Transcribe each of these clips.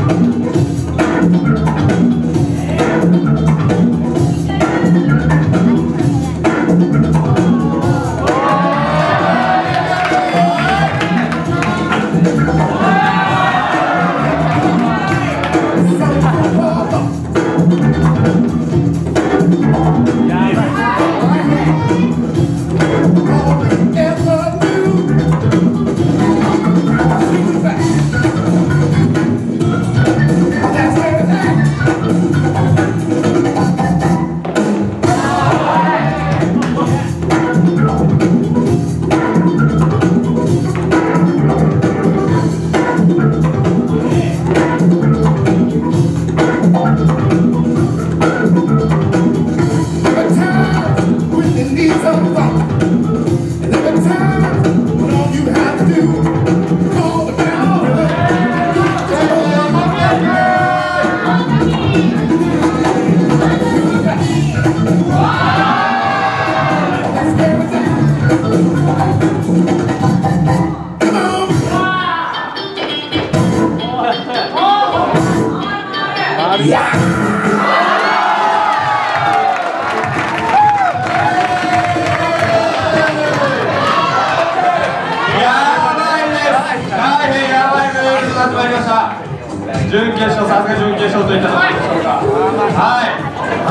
準決勝、さすが準決勝といったところでしょうか。はい。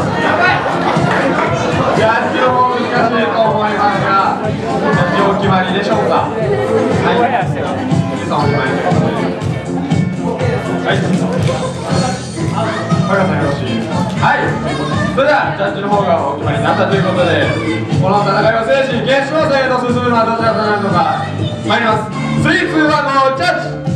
ジャッジの方難しいと思いますが、ジャッジお決まりでしょうか。はい。さんお決まりということで。はい。高さんよろしい。はい。それではジャッジの方がお決まりになったということで、この戦いを制し決勝戦へと進むのはどちらとなるのか。参ります。3、2、1のジャッジ。